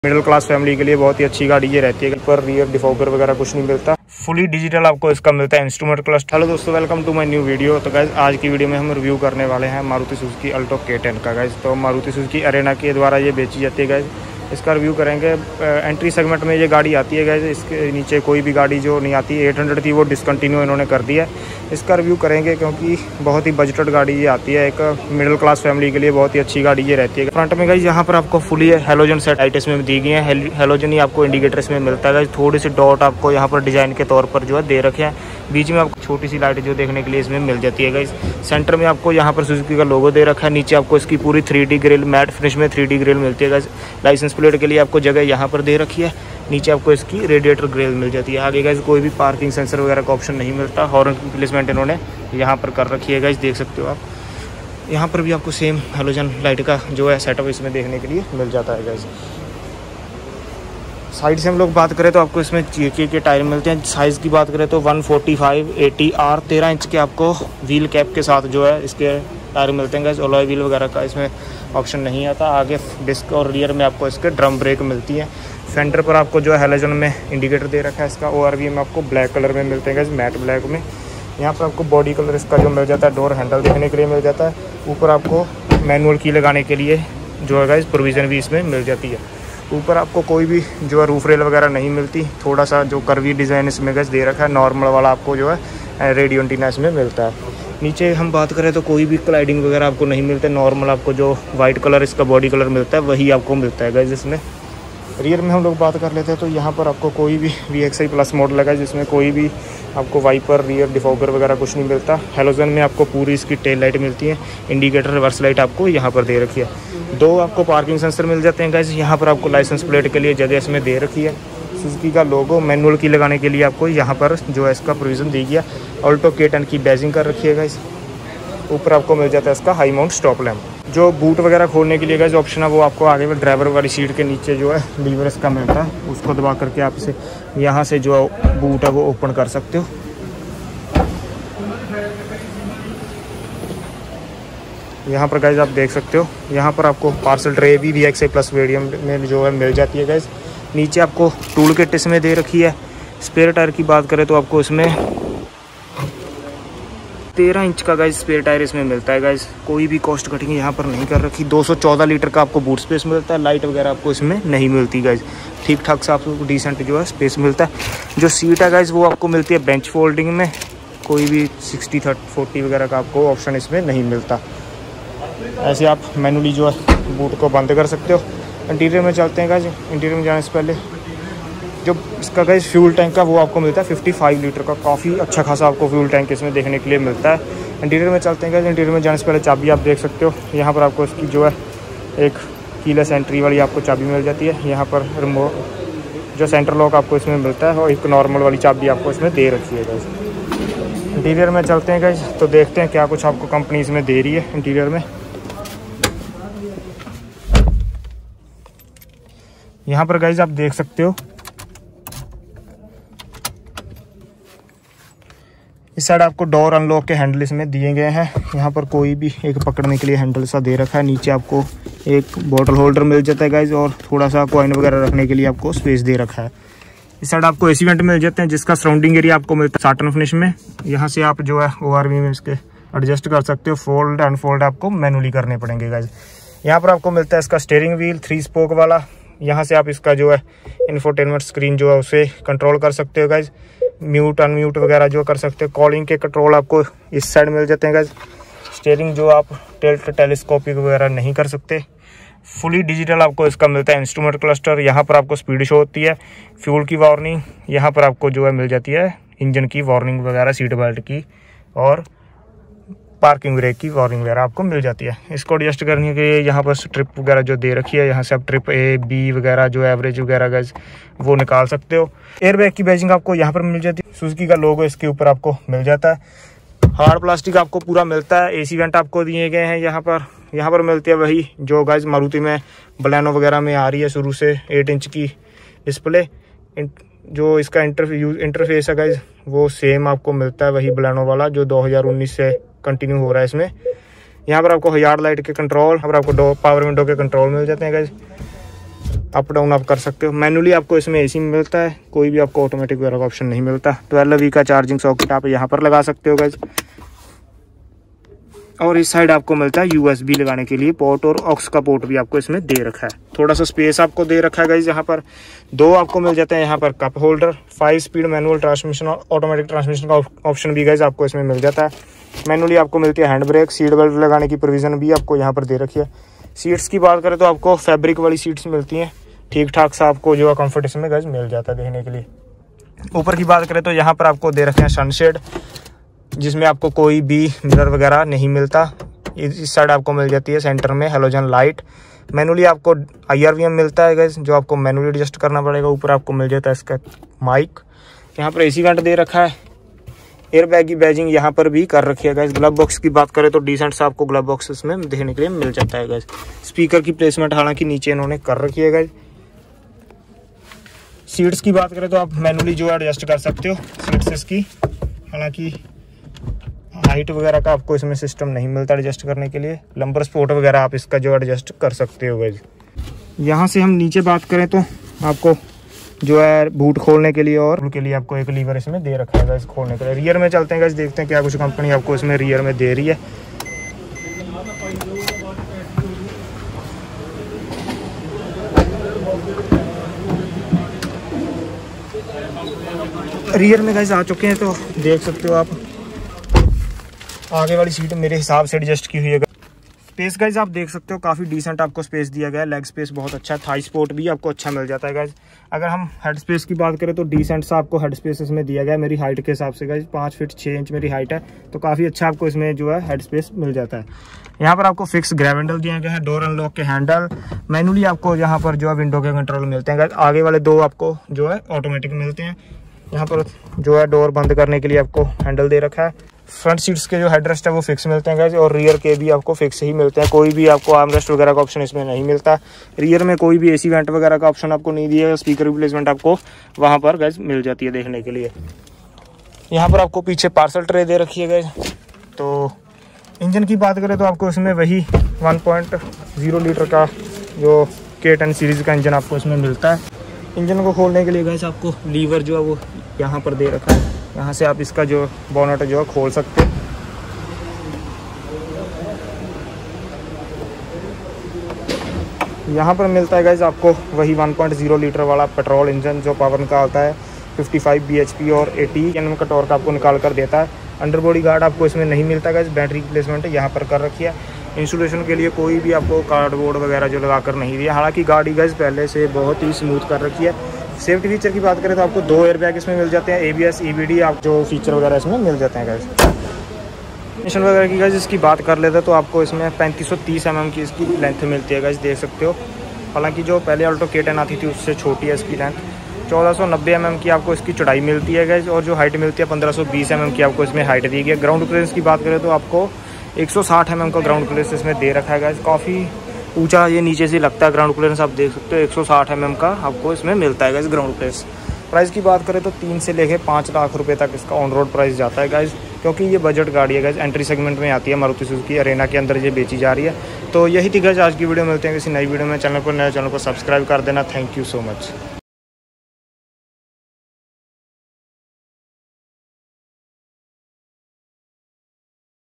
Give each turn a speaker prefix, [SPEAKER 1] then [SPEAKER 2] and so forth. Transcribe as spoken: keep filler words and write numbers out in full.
[SPEAKER 1] Middle class family के लिए बहुत ही अच्छी गाड़ी ये रहती है। पर रियर डिफॉगर वगैरह कुछ नहीं मिलता, फुली डिजिटल आपको इसका मिलता है इंस्ट्रूमेंट क्लस्टर। हेलो दोस्तों, welcome to my new video. तो गाइस आज की वीडियो में हम रिव्यू करने वाले हैं Maruti Suzuki Alto K ten का। गाइस तो मारुति सुजुकी अरेना के द्वारा ये बेची जाती है। गाइस इसका रिव्यू करेंगे। एंट्री सेगमेंट में ये गाड़ी आती है। गाइस इसके नीचे कोई भी गाड़ी जो नहीं आती, एट हंड्रेड थी वो डिसकंटिन्यू इन्होंने कर दिया है। इसका रिव्यू करेंगे क्योंकि बहुत ही बजटेड गाड़ी ये आती है। एक मिडिल क्लास फैमिली के लिए बहुत ही अच्छी गाड़ी ये रहती है। फ्रंट में गाइस यहाँ पर आपको फुली हेलोजन सेट लाइट इसमें दी गई है। हेलोजन ही आपको इंडिकेटर इसमें मिलता है। गाइस थोड़ी सी डॉट आपको यहाँ पर डिजाइन के तौर पर जो है दे रखे हैं। बीच में आपको छोटी सी लाइट जो देखने के लिए इसमें मिल जाती है। गाइस सेंटर में आपको यहाँ पर सुजुकी का लोगो दे रखा है। नीचे आपको इसकी पूरी three D grill matte finish में थ्री डी ग्रिल मिलती है। गाइस लाइसेंस प्लेट के लिए आपको जगह यहाँ पर दे रखी है। नीचे आपको इसकी रेडिएटर ग्रिल मिल जाती है। आगे गाइस कोई भी पार्किंग सेंसर वगैरह का ऑप्शन नहीं मिलता। हॉर्न की प्लेसमेंट इन्होंने यहाँ पर कर रखी है। गाइस देख सकते हो आप, यहाँ पर भी आपको सेम हेलोजन लाइट का जो है सेटअप इसमें देखने के लिए मिल जाता है। गाइस साइड से हम लोग बात करें तो आपको इसमें जेके के टायर मिलते हैं। साइज़ की बात करें तो one forty five eighty R तेरह इंच के आपको व्हील कैप के साथ जो है इसके टायर मिलते हैं। गाइस अलॉय व्हील वगैरह का इसमें ऑप्शन नहीं आता। आगे डिस्क और रियर में आपको इसके ड्रम ब्रेक मिलती है। फेंडर पर आपको जो है हेलोजन में इंडिकेटर दे रखा है। इसका ओआरवी में आपको ब्लैक कलर में मिलते हैं। गाइस मैट ब्लैक में यहाँ पर आपको बॉडी कलर इसका जो मिल जाता है, डोर हैंडल देखने के लिए मिल जाता है। ऊपर आपको मैनुअल की लगाने के लिए जो है गाइस प्रोविज़न भी इसमें मिल जाती है। ऊपर आपको कोई भी जो है रूफ रेल वगैरह नहीं मिलती। थोड़ा सा जो कर्वी डिज़ाइन इसमें गाइस दे रखा है। नॉर्मल वाला आपको जो है रेडियो एंटीना इसमें मिलता है। नीचे हम बात करें तो कोई भी क्लाइडिंग वगैरह आपको नहीं मिलते। नॉर्मल आपको जो वाइट कलर इसका बॉडी कलर मिलता है वही आपको मिलता है। गाइस इसमें रियर में हम लोग बात कर लेते हैं तो यहाँ पर आपको कोई भी V X I plus model लगा है जिसमें कोई भी आपको वाइपर रियर डिफॉगर वगैरह कुछ नहीं मिलता। हेलोजन में आपको पूरी इसकी टेल लाइट मिलती है। इंडिकेटर रिवर्स लाइट आपको यहाँ पर दे रखी है। दो आपको पार्किंग सेंसर मिल जाते हैं। गाइस यहाँ पर आपको लाइसेंस प्लेट के लिए जगह इसमें दे रखी है। सुजुकी का लोगो मैनुअल की लगाने के लिए आपको यहाँ पर जो है इसका प्रोविज़न दी गया। अल्टो के टेन की बैजिंग कर रखी है। गाइस ऊपर आपको मिल जाता है इसका हाई माउंट स्टॉप लैम्प। जो बूट वगैरह खोलने के लिए गाइस ऑप्शन है वो आपको आगे में ड्राइवर वाली सीट के नीचे जो है लीवर इसका मिलता है। उसको दबा करके आप इसे यहाँ से जो बूट है वो ओपन कर सकते हो। यहाँ पर गाइस आप देख सकते हो, यहाँ पर आपको पार्सल ट्रे भी V X I plus variant में जो है मिल जाती है। गाइस नीचे आपको टूल किट इसमें दे रखी है। स्पेयर टायर की बात करें तो आपको इसमें तेरह इंच का गाइस स्पेयर टायर इसमें मिलता है। गाइस कोई भी कॉस्ट कटिंग यहाँ पर नहीं कर रखी। दो सौ चौदह लीटर का आपको बूट स्पेस मिलता है। लाइट वगैरह आपको इसमें नहीं मिलती। गाइस ठीक ठाक से आपको डिसेंट जो है स्पेस मिलता है। जो सीट है गाइस वो आपको मिलती है बेंच फोल्डिंग में। कोई भी सिक्सटी थर्टी फोर्टी वगैरह का आपको ऑप्शन इसमें नहीं मिलता। ऐसे आप मैनुअली जो है बूट को बंद कर सकते हो। इंटीरियर में चलते हैं गाइस। इंटीरियर में जाने से पहले जो इसका गाइस फ्यूल टैंक का वो आपको मिलता है पचपन लीटर का। काफ़ी अच्छा खासा आपको फ्यूल टैंक इसमें देखने के लिए मिलता है। इंटीरियर में चलते हैं गाइस। इंटीरियर में जाने से पहले चाबी आप देख सकते हो। यहाँ पर आपको इसकी जो है एक कीलेस एंट्री वाली आपको चाबी मिल जाती है। यहाँ पर रिमोट जो सेंटर लॉक आपको इसमें मिलता है और एक नॉर्मल वाली चाबी आपको इसमें दे रखी है। गाइस इंटीरियर में चलते हैं गाइस तो देखते हैं क्या कुछ आपको कंपनी इसमें दे रही है। इंटीरियर में यहाँ पर गाइस आप देख सकते हो, इस साइड आपको डोर अनलॉक के हैंडल इसमें दिए गए हैं। यहाँ पर कोई भी एक पकड़ने के लिए हैंडल सा दे रखा है। नीचे आपको एक बोतल होल्डर मिल जाता है गाइस और थोड़ा सा कॉइन वगैरह रखने के लिए आपको स्पेस दे रखा है। इस साइड आपको एसी वेंट मिल जाते हैं जिसका सराउंडिंग एरिया आपको मिलता है साटन फिनिश में। यहाँ से आप जो है ओआरवी में इसके एडजस्ट कर सकते हो। फोल्ड एंड फोल्ड आपको मैनुअली करने पड़ेंगे गाइस। यहाँ पर आपको मिलता है इसका स्टीयरिंग व्हील थ्री स्पोक वाला। यहाँ से आप इसका जो है इंफोटेनमेंट स्क्रीन जो है उसे कंट्रोल कर सकते हो। गाइस म्यूट अनम्यूट वगैरह जो कर सकते हो। कॉलिंग के कंट्रोल आपको इस साइड मिल जाते हैं। गाइस स्टीयरिंग जो आप टिल्ट टेलीस्कोपिक वगैरह नहीं कर सकते। फुली डिजिटल आपको इसका मिलता है इंस्ट्रूमेंट क्लस्टर। यहाँ पर आपको स्पीड शो होती है। फ्यूल की वार्निंग यहाँ पर आपको जो है मिल जाती है। इंजन की वार्निंग वगैरह, सीट बेल्ट की और पार्किंग ब्रेक की वार्निंग वगैरह आपको मिल जाती है। इसको एडजस्ट करने के लिए यहाँ पर ट्रिप वगैरह जो दे रखी है, यहाँ से आप ट्रिप ए बी वगैरह जो एवरेज वगैरह गाइस वो निकाल सकते हो। एयर बैग की बैजिंग आपको यहाँ पर मिल जाती है। सुजुकी का लोगो इसके ऊपर आपको मिल जाता है। हार्ड प्लास्टिक आपको पूरा मिलता है। एसी वेंट आपको दिए गए हैं। यहाँ पर यहाँ पर मिलती है वही जो गाइस मारुति में बलेनो वगैरह में आ रही है शुरू से। एट इंच की डिस्प्ले। जो इसका इंटरफेस इंटरफेस है गाइस वो सेम आपको मिलता है, वही बलेनो वाला जो दो हज़ार उन्नीस से कंटिन्यू हो रहा है इसमें। यहाँ पर आपको हज़ार लाइट के कंट्रोल, यहाँ पर आपको दो पावर विंडो के कंट्रोल मिल जाते हैं गाइस। अप डाउन आप कर सकते हो। मैनुअली आपको इसमें एसी मिलता है, कोई भी आपको ऑटोमेटिक वगैरह का ऑप्शन नहीं मिलता। ट्वेल्व वी का चार्जिंग सॉकेट आप यहाँ पर लगा सकते हो गाइस। और इस साइड आपको मिलता है यूएसबी लगाने के लिए पोर्ट, और ऑक्स का पोर्ट भी आपको इसमें दे रखा है। थोड़ा सा स्पेस आपको दे रखा है गाइस। यहाँ पर दो आपको मिल जाते हैं यहाँ पर cup holder. Five speed manual transmission और ऑटोमेटिक ट्रांसमिशन का ऑप्शन भी गाइस आपको इसमें मिल जाता है। मैनुअली आपको मिलती है हैंड ब्रेक, सीट बेल्ट लगाने की प्रोविजन भी आपको यहाँ पर दे रखी है। सीट्स की बात करें तो आपको फैब्रिक वाली सीट्स मिलती हैं, ठीक ठाक सा आपको जो है कंफर्ट इसमें गाइस मिल जाता है देखने के लिए। ऊपर की बात करें तो यहाँ पर आपको दे रखे हैं सनशेड, जिसमें आपको कोई भी मिरर वगैरह नहीं मिलता। इस साइड आपको मिल जाती है सेंटर में हेलोजन लाइट। मैनुअली आपको आई आर वी एम मिलता है गाइस, जो आपको मैनुअली एडजस्ट करना पड़ेगा। ऊपर आपको मिल जाता है इसका माइक। यहाँ पर एसी वेंट दे रखा है। एयर बैग की बैजिंग यहाँ पर भी कर रखी है गाइस। ग्लव बॉक्स की बात करें तो डिसेंट सा आपको ग्लव बॉक्स इसमें देखने के लिए मिल जाता है गाइस। स्पीकर की प्लेसमेंट हालांकि नीचे इन्होंने कर रखी है गाइस। सीट्स की बात करें तो आप मैनुअली जो है एडजस्ट कर सकते हो सीट्स की। हालांकि हाइट वगैरह का आपको इसमें सिस्टम नहीं मिलता एडजस्ट करने के लिए। लंबर स्पोर्ट वगैरह आप इसका जो एडजस्ट कर सकते हो गाइस। यहाँ से हम नीचे बात करें तो आपको जो है बूट खोलने के लिए और के लिए आपको एक लीवर इसमें दे रखा है गाइस खोलने के लिए। रियर में चलते हैं गाइस, देखते हैं क्या कुछ कंपनी आपको इसमें रियर में दे रही है। रियर में गाइस आ चुके हैं तो देख सकते हो आप, आगे वाली सीट मेरे हिसाब से एडजस्ट की हुई है। स्पेस गाइज आप देख सकते हो काफ़ी डिसेंट आपको स्पेस दिया गया है। लेग स्पेस बहुत अच्छा है, थाई सपोर्ट भी आपको अच्छा मिल जाता है गाइज। अगर हम हेड स्पेस की बात करें तो डिसेंट सा आपको हेड स्पेस इसमें दिया गया है। मेरी हाइट के हिसाब से गाइज पाँच फीट छः इंच मेरी हाइट है, तो काफ़ी अच्छा आपको इसमें जो है हेड स्पेस मिल जाता है। यहाँ पर आपको फिक्स ग्रैब हैंडल दिए गए हैं, डोर अनलॉक के हैंडल। मैनुअली आपको यहाँ पर जो है विंडो के कंट्रोल मिलते हैं गाइज। आगे वाले दो आपको जो है ऑटोमेटिक मिलते हैं। यहाँ पर जो है डोर बंद करने के लिए आपको हैंडल दे रखा है। फ्रंट सीट्स के जो हेडरेस्ट है वो फिक्स मिलते हैं गाइस, और रियर के भी आपको फिक्स ही मिलते हैं। कोई भी आपको आर्मरेस्ट वगैरह का ऑप्शन इसमें नहीं मिलता। रियर में कोई भी एसी वेंट वगैरह का ऑप्शन आपको नहीं दिया है। स्पीकर रिप्लेसमेंट आपको वहां पर गाइस मिल जाती है देखने के लिए। यहाँ पर आपको पीछे पार्सल ट्रे दे रखी है गाइस। तो इंजन की बात करें तो आपको इसमें वही वन पॉइंट ज़ीरो लीटर का जो के टेन सीरीज़ का इंजन आपको इसमें मिलता है। इंजन को खोलने के लिए गाइस आपको लीवर जो है वो यहाँ पर दे रखा है। यहाँ से आप इसका जो बोनट जो है खोल सकते हैं। यहाँ पर मिलता है गाइस आपको वही वन पॉइंट ज़ीरो लीटर वाला पेट्रोल इंजन, जो पावर निकालता है पचपन बीएचपी और अस्सी एनएम का टॉर्क आपको निकाल कर देता है। अंडर बॉडी गार्ड आपको इसमें नहीं मिलता गाइस। बैटरी प्लेसमेंट यहाँ पर कर रखी है। इंसुलेशन के लिए कोई भी आपको कार्डबोर्ड वगैरह जो लगा कर नहीं दिया। हालांकि गाड़ी गाइस पहले से बहुत ही स्मूथ कर रखी है। सेफ्टी फीचर की बात करें तो आपको दो एयर बैग इसमें मिल जाते हैं। एबीएस ईबीडी आप जो फीचर वगैरह इसमें मिल जाते हैं गाइस। मिशन वगैरह की गाइस इसकी बात कर लेते हैं तो आपको इसमें पैंतीस सौ तीस एम एम की इसकी लेंथ मिलती है गाइस, देख सकते हो। हालांकि जो पहले अल्टो के टेन आती थी उससे छोटी है इसकी लेंथ। चौदह सौ नब्बे एम एम की आपको इसकी चौड़ाई मिलती है गाइस, और जो हाइट मिलती है पंद्रह सौ बीस एम एम की आपको इसमें हाइट दी गई है। ग्राउंड क्लियरेंस की बात करें तो आपको एक सौ साठ एम एम का ग्राउंड क्लियरेंस इसमें दे रखा है गाइस। काफ़ी ऊंचा ये नीचे से लगता है ग्राउंड क्लियरेंस, आप देख सकते हो एक सौ साठ एम एम का आपको इसमें मिलता है गाइस ग्राउंड क्लियरेंस। प्राइस की बात करें तो तीन से लेके पाँच लाख रुपए तक इसका ऑन रोड प्राइस जाता है गाइस, क्योंकि ये बजट गाड़ी है गाइस। एंट्री सेगमेंट में आती है, मारुति सुजुकी अरेना के अंदर ये बेची जा रही है। तो यही थी गाइस आज की वीडियो। मिलते हैं किसी नई वीडियो में। चैनल पर नया चैनल को सब्सक्राइब कर देना। Thank you so much.